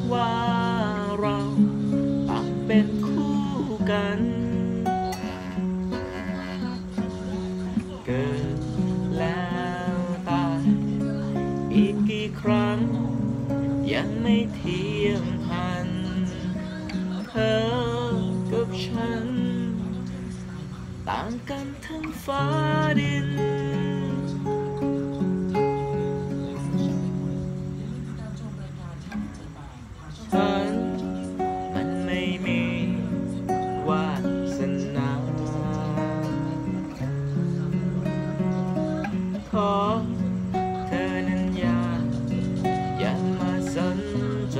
ว่าเราต่างเป็นคู่กันเกิดแล้วตายอีกกี่ครั้งยังไม่เทียมทันเธอกับฉันต่างกันทั้งฟ้าดินฉันมันไม่มีวาสนาขอเธอนั้นอย่ามาสนใจ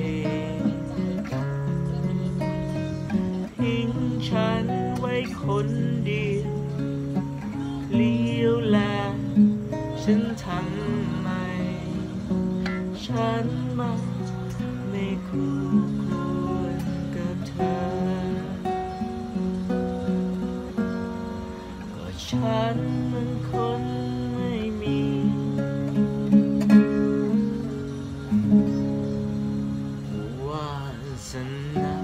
ทิ้งฉันไว้คนเดียวเลี้ยวแลฉันทำไมฉันมันไม่คู่ควรกับเธอก็ฉันมันคนไม่มีวาสนา